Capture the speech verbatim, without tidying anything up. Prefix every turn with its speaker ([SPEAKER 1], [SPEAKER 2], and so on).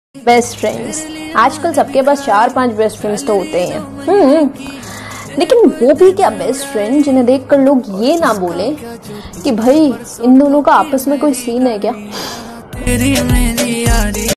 [SPEAKER 1] Best friends, आजकल सबके पास चार पांच बेस्ट फ्रेंड्स तो होते हैं। हम्म लेकिन वो भी क्या बेस्ट फ्रेंड जिन्हें देखकर लोग ये ना बोले कि भाई इन दोनों का आपस में कोई सीन है क्या।